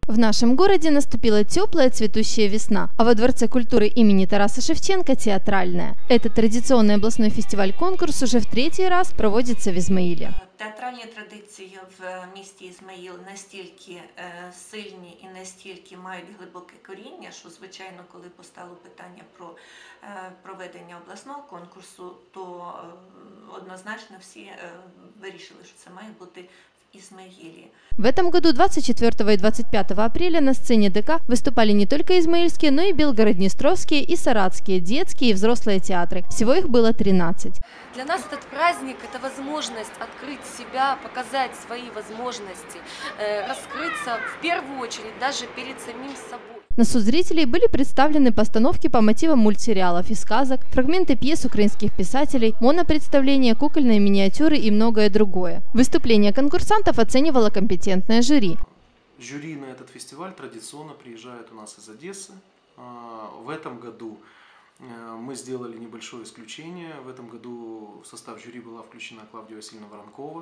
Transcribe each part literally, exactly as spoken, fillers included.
В нашем городе наступила теплая цветущая весна, а во Дворце культуры имени Тараса Шевченко – театральная. Этот традиционный областной фестиваль-конкурс уже в третий раз проводится в Измаиле. Театральні традиції в місті Ізмаїл настільки сильні і настільки мають глибоке коріння, що, звичайно, коли постало питання про проведення обласного конкурсу, то однозначно всі вирішили, що це має бути в Измаиле. В этом году двадцать четвёртого и двадцать пятого апреля на сцене ДК выступали не только измаильские, но и белгороднестровские и саратские детские и взрослые театры. Всего их было тринадцать. Для нас этот праздник – это возможность открыть себя, показать свои возможности, раскрыться в первую очередь даже перед самим собой. На суд зрителей были представлены постановки по мотивам мультсериалов и сказок, фрагменты пьес украинских писателей, монопредставления, кукольные миниатюры и многое другое. Выступление конкурсантов оценивало компетентное жюри. Жюри на этот фестиваль традиционно приезжает у нас из Одессы. В этом году мы сделали небольшое исключение. В этом году в состав жюри была включена Клавдия Васильевна Воронкова.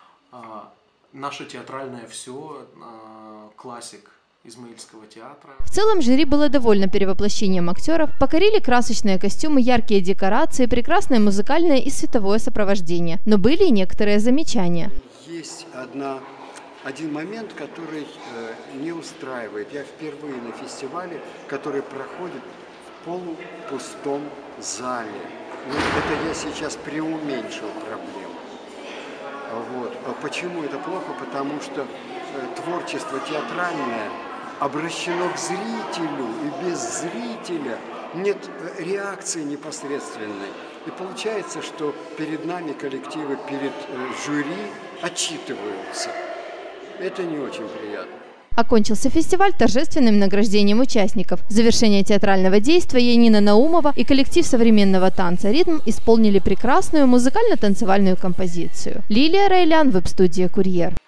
Наше театральное все, классик Измаильского театра. В целом жюри было довольно перевоплощением актеров, покорили красочные костюмы, яркие декорации, прекрасное музыкальное и световое сопровождение. Но были и некоторые замечания. Есть одна, один момент, который э, не устраивает. Я впервые на фестивале, который проходит в полупустом зале. Ну, это я сейчас преуменьшил проблему. Вот. А почему это плохо? Потому что э, творчество театральное обращено к зрителю, и без зрителя нет реакции непосредственной. И получается, что перед нами коллективы, перед жюри отчитываются. Это не очень приятно. Окончился фестиваль торжественным награждением участников. В завершение театрального действия Янина Наумова и коллектив современного танца «Ритм» исполнили прекрасную музыкально-танцевальную композицию. Лилия Райлян, веб-студия «Курьер».